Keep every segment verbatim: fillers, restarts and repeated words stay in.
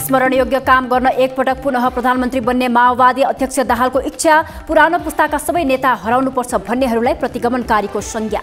स्मरणयोग्य काम गर्न एकपटक पुनः प्रधानमन्त्री बन्ने माओवादी अध्यक्ष दाहालको इच्छा, पुरानो पुस्ताका सबै नेता हराउनुपर्छ भन्नेहरूलाई प्रतिगमनकारीको संज्ञा।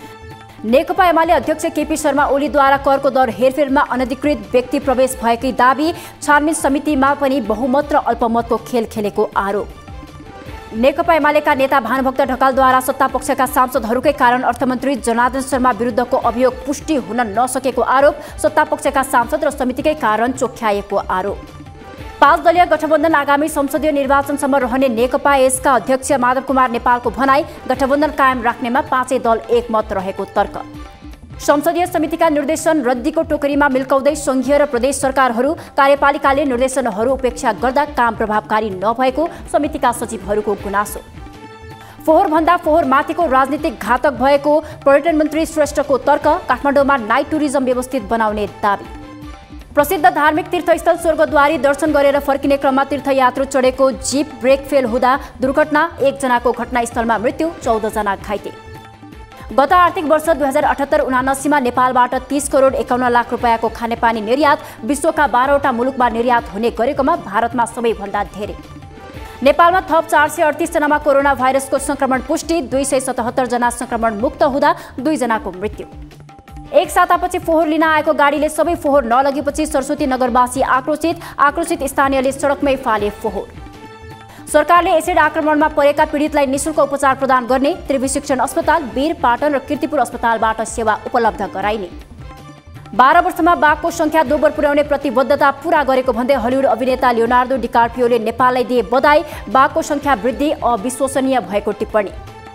नेकपा एमाले अध्यक्ष केपी शर्मा ओलीद्वारा करको दर हेरफेरमा अनधिकृत व्यक्ति प्रवेश भएकै दाबी, छानबिन समितिमा पनि बहुमत र अल्पमतको खेल खेलेको आरोप। नेकपा एमालेका नेता भानुभक्त ढकालद्वारा सत्तापक्षका सांसदहरूकै कारण अर्थमन्त्री जनार्दन शर्मा विरुद्धको अभियोग पुष्टि हुन नसकेको आरोप, सत्तापक्षका सांसद र समितिकै कारण चोख्याएको आरोप। पाँच दलीय गठबन्धन आगामी संसदीय निर्वाचनसम्म रहने नेकपा यसका अध्यक्ष माधव कुमार नेपालको भनाई, गठबन्धन कायम राख्नेमा पाँचै दल एकमत रहेको तर्क। संसदीय समितिका निर्देशन रद्दीको टोकरीमा मिल्काउँदै संघीय र प्रदेश सरकारहरू, कार्यपालिकाले निर्देशनहरू उपेक्षा गर्दा काम प्रभावकारी नभएको समितिका सचिवहरूको गुनासो। फोहोर भन्दा फोहोर माथिको राजनीतिक घातक भएको पर्यटन मन्त्री श्रेष्ठको तर्क, काठमाडौँमा नाइट टुरिज्म व्यवस्थित बनाउने दाबी। प्रसिद्ध धार्मिक तीर्थस्थल स्वर्गद्वारी दर्शन गरेर फर्किने क्रममा तीर्थयात्रु चढेको जीप ब्रेक फेल हुँदा दुर्घटना, एकजनाको घटनास्थलमा मृत्यु, चौध जना घाइते। गत आर्थिक वर्ष दुई हजार अठहत्तर उनासीमा नेपालबाट तीस करोड एकाउन्न लाख रुपियाँको खानेपानी निर्यात, विश्वका बाह्रवटा मुलुकमा निर्यात हुने गरेकोमा भारतमा सबैभन्दा धेरै। नेपालमा थप चार सय अडतिस जनामा कोरोना भाइरसको संक्रमण पुष्टि, दुई सय सतहत्तर जना संक्रमण मुक्त हुँदा दुई जनाको मृत्यु। एक सातापछि फोहोर लिन आएको गाडीले सबै फोहोर नलगेपछि सरस्वती नगरवासी आक्रोशित, आक्रोशित स्थानीयले सडकमै फाले फोहोर। सरकारले एसिड आक्रमणमा परेका पीडितलाई निशुल्क उपचार प्रदान गर्ने, त्रिवी शिक्षण अस्पताल, वीर पाटन र कीर्तिपुर अस्पतालबाट सेवा उपलब्ध गराइने। बाह्र वर्षमा बाघको संख्या दोब्बर पुर्याउने प्रतिबद्धता पूरा गरेको भन्दै हलिउड अभिनेता लियोनार्दो डिकार्पियोले नेपाललाई दिए बधाई, बाघको संख्या वृद्धि अविश्वसनीय भएको टिप्पणी।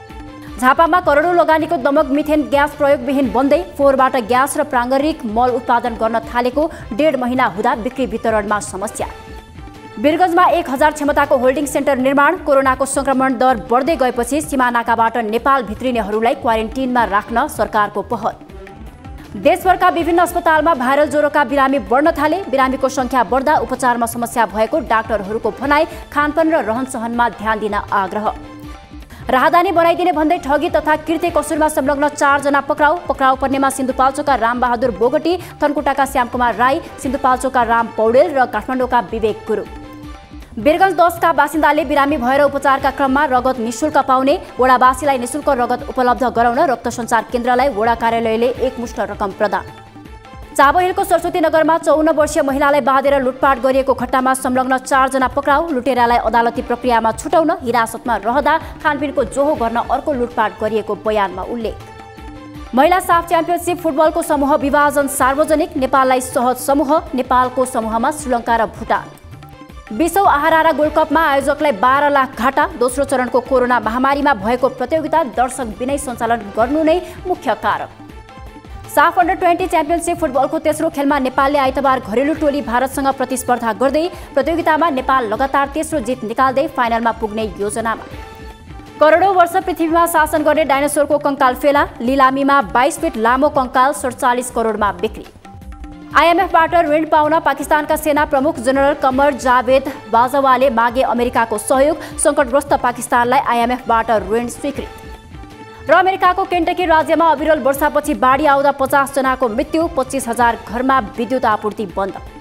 झापामा करोडौं लगानीको दमक मिथेन ग्यास प्रयोगविहीन बन्दै, फोहोरबाट ग्यास र प्राङ्गारिक मल उत्पादन गर्न थालेको डेढ महिना हुँदा बिक्री वितरणमा समस्या। वीरगञ्जमा एक हजार क्षमताको होल्डिङ सेन्टर निर्माण, कोरोनाको संक्रमण दर बढ्दै गएपछि सीमानाकाबाट नेपाल भित्रिनेहरूलाई क्वारेन्टिनमा राख्न सरकारको पहल। देशभरका विभिन्न अस्पतालमा भाइरल ज्वरोका बिरामी बढ्न थाले, बिरामीको संख्या बढ्दा उपचारमा समस्या भएको डाक्टरहरूको भनाई, खानपान र रहनसहनमा ध्यान दिन आग्रह। राहदानी बनाइदिने भन्दै ठगी तथा कृत्य कसुरमा संलग्न चारजना पक्राउ, पक्राउ पर्नेमा सिन्धुपाल्चोकका रामबहादुर बोगटी, थनकुटाका श्यामकुमार राई, सिन्धुपाल्चोकका राम पौडेल र काठमाडौँका विवेक गुरुङ। वीरगञ्ज दसका बासिन्दाले बिरामी भएर उपचारका क्रममा रगत निशुल्क पाउने, वडावासीलाई निशुल्क रगत उपलब्ध गराउन रक्त सञ्चार केन्द्रलाई वडा कार्यालयले एकमुष्ट रकम प्रदान। चाबहिलको सरस्वती नगरमा चौन्न वर्षीय महिलालाई बाँधेर लुटपाट गरिएको घटनामा संलग्न चारजना पक्राउ, लुटेरालाई अदालती प्रक्रियामा छुटाउन हिरासतमा रहँदा खानपिनको जोहो गर्न अर्को लुटपाट गरिएको बयानमा उल्लेख। महिला साफ च्याम्पियनसिप फुटबलको समूह विभाजन सार्वजनिक, नेपाललाई सहज समूह, नेपालको समूहमा श्रीलङ्का र भुटान। बीसौं आहारा गोल्ड कपमा आयोजकलाई बाह्र लाख घाटा, दोस्रो चरणको कोरोना महामारीमा भएको प्रतियोगिता दर्शक बिनै सञ्चालन गर्नु नै मुख्य कारक। साफ अन्डर ट्वेन्टी च्याम्पियनसिप फुटबलको तेस्रो खेलमा नेपालले आइतबार घरेलु टोली भारतसँग प्रतिस्पर्धा गर्दै प्रतियोगितामा नेपाल लगातार तेस्रो जित निकाल्दै फाइनलमा पुग्ने योजनामा। करोडौं वर्ष पृथ्वीमा शासन गर्ने डाइनोसोरको कंकाल फेला, लिलामीमा बाइस फिट लामो कंकाल सडचालिस करोडमा बिक्री। आइएमएफबाट ऋण पाउन पाकिस्तानका सेना प्रमुख जनरल कमर जावेद बाजवाले मागे अमेरिकाको सहयोग, सङ्कटग्रस्त पाकिस्तानलाई आइएमएफबाट ऋण स्वीकृत। र अमेरिकाको केन्टकी राज्यमा अविरल वर्षापछि बाढी आउँदा पचास जनाको मृत्यु, पच्चीस हजार घरमा विद्युत आपूर्ति बन्द।